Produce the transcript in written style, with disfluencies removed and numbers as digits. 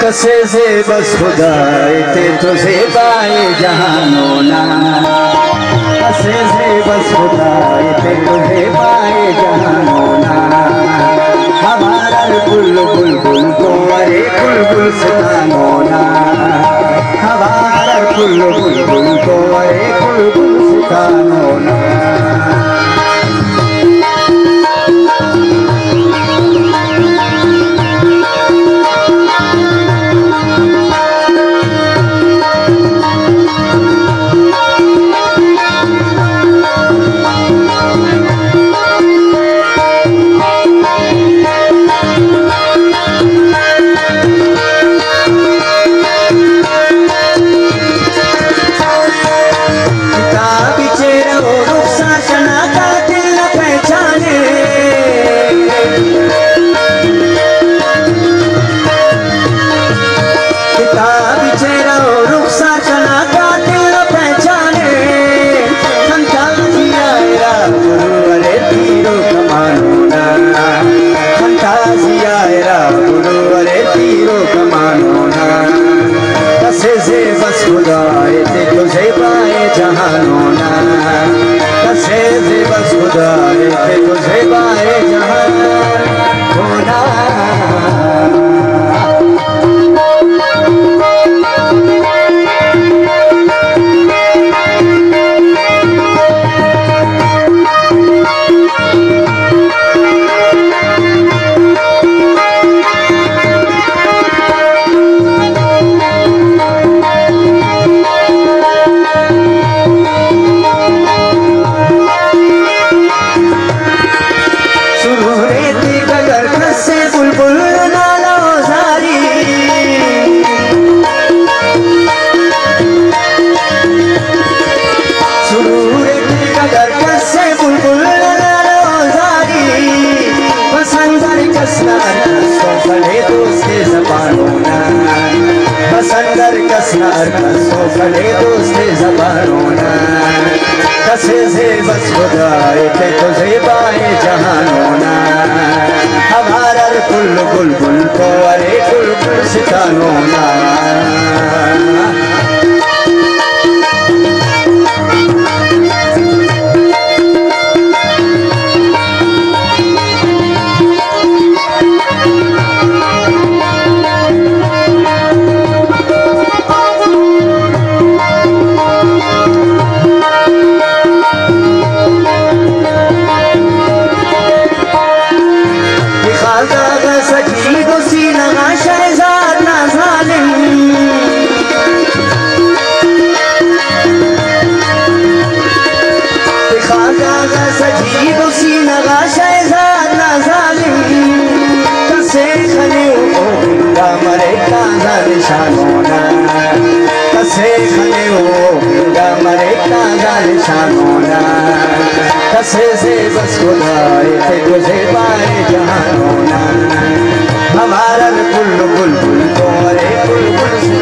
कसे से बस खुदाए थे तुझे पाए जहानों ना, कसे से बस खुदाए थे तुझे पाए जहानों ना। हमारा बुलबुल को अरे बुलबुल सितानो ना, हमारा बुलबुल को अरे बुलबुल सितानो ना। कसे से बस खुदाए थे तुझे पाए जहानों ना, हमारा बुलबुल को अरे बुलबुल सितानो ना। कसे से बस खुदाए थे तुझे पाए जहानों ना, हमारा बुलबुल को अरे बुलबुल